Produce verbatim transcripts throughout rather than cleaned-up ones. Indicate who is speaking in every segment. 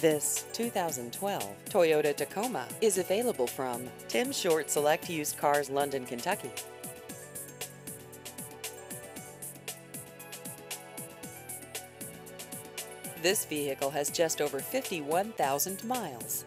Speaker 1: This two thousand twelve Toyota Tacoma is available from Tim Short Select Used Cars, London, Kentucky. This vehicle has just over fifty-one thousand miles.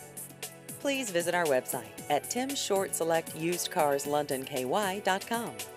Speaker 1: Please visit our website at tim short select used cars london k y dot com.